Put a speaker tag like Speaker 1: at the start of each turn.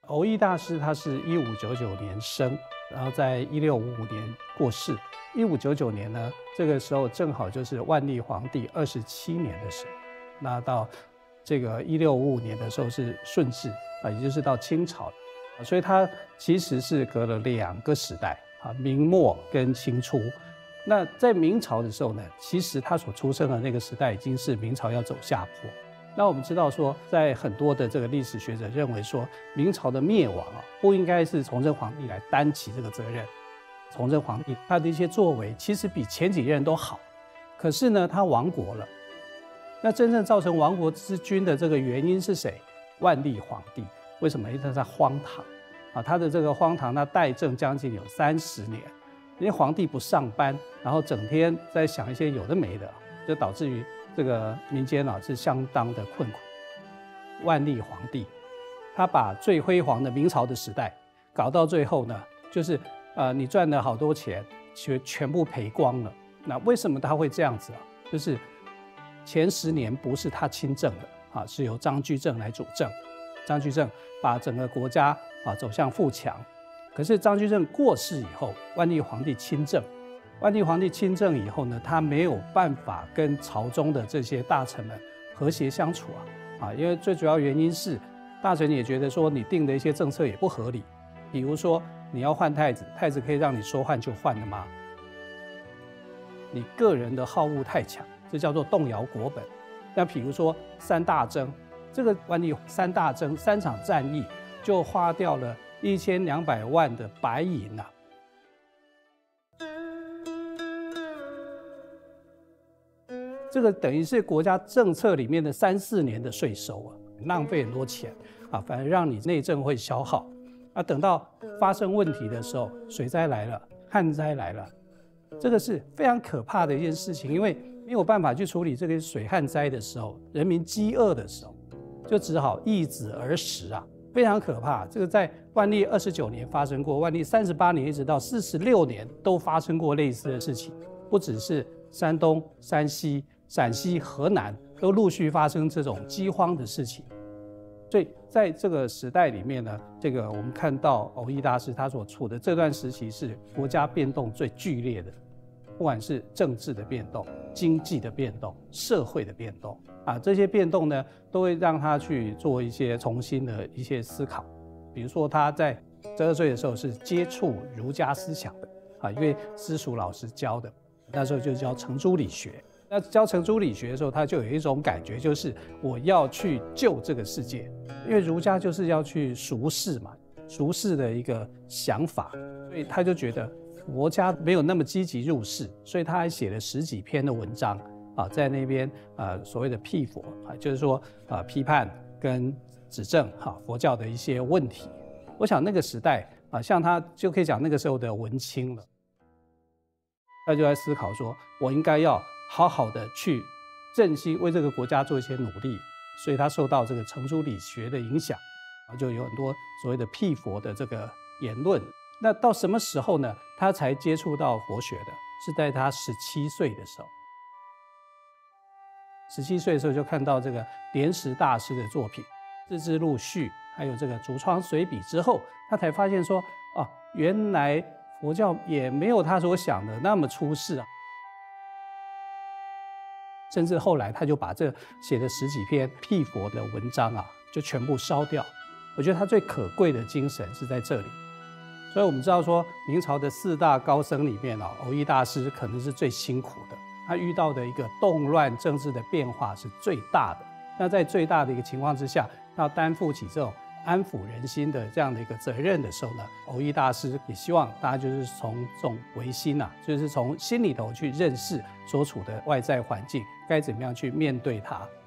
Speaker 1: 蕅益大师他是1599年生，然后在1655年过世。1599年呢，这个时候正好就是万历皇帝27年的时候。那到这个1655年的时候是顺治啊，也就是到清朝，所以他其实是隔了2个时代啊，明末跟清初。那在明朝的时候呢，其实他所出生的那个时代已经是明朝要走下坡。那我们知道说，在很多的这个历史学者认为说，明朝的灭亡啊，不应该是崇祯皇帝来担起这个责任。崇祯皇帝他的一些作为其实比前几任都好，可是呢，他亡国了。那真正造成亡国之君的这个原因是谁？万历皇帝。为什么？因为他在荒唐啊，他的这个荒唐，他代政将近有30年，因为皇帝不上班，然后整天在想一些有的没的，就导致于这个民间啊是相当的困苦。万历皇帝他把最辉煌的明朝的时代搞到最后呢，就是你赚了好多钱，全部赔光了。那为什么他会这样子啊？就是前10年不是他亲政的啊，是由张居正来主政。张居正把整个国家走向富强。可是张居正过世以后，万历皇帝亲政。万历皇帝亲政以后呢，他没有办法跟朝中的这些大臣们和谐相处啊，因为最主要原因是大臣也觉得说你定的一些政策也不合理，比如说你要换太子，太子可以让你说换就换的吗？你个人的好恶太强，这叫做动摇国本。那比如说3大征，这个万历3大征3场战役就花掉了1200万的白银啊。这个等于是国家政策里面的3、4年的税收啊，浪费很多钱啊，反而让你内政会消耗啊。等到发生问题的时候，水灾来了，旱灾来了，这个是非常可怕的一件事情，因为没有办法去处理这个水旱灾的时候，人民饥饿的时候，就只好易子而食啊，非常可怕。这个在万历29年发生过，万历38年一直到46年都发生过类似的事情，不只是山东、山西、陕西、河南都陆续发生这种饥荒的事情。所以在这个时代里面呢，这个我们看到蕅益大师他所处的这段时期是国家变动最剧烈的，不管是政治的变动、经济的变动、社会的变动啊，这些变动呢，都会让他去做一些重新的一些思考。比如说他在12岁的时候是接触儒家思想的啊，因为私塾老师教的，那时候就教程朱理学。那教程朱理学的时候，他就有一种感觉，就是我要去救这个世界，因为儒家就是要去赎世嘛，赎世的一个想法，所以他就觉得佛家没有那么积极入世，所以他还写了10几篇的文章啊，在那边所谓的辟佛啊，就是说批判跟指正佛教的一些问题。我想那个时代啊，像他就可以讲那个时候的文青了，他就在思考说，我应该要好好的去振兴，为这个国家做一些努力，所以他受到这个程朱理学的影响，就有很多所谓的辟佛的这个言论。那到什么时候呢？他才接触到佛学的？是在他17岁的时候。17岁的时候就看到这个莲石大师的作品《自知录序》，还有这个《竹窗随笔》之后，他才发现说，原来佛教也没有他所想的那么出世啊。甚至后来他就把这写的10几篇辟佛的文章啊，就全部烧掉。我觉得他最可贵的精神是在这里。所以我们知道说，明朝的4大高僧里面蕅益大师可能是最辛苦的，他遇到的一个动乱政治的变化是最大的。那在最大的一个情况之下，要担负起这种安抚人心的这样的一个责任的时候呢，蕅益大师也希望大家就是从这种唯心就是从心里头去认识所处的外在环境，该怎么样去面对它。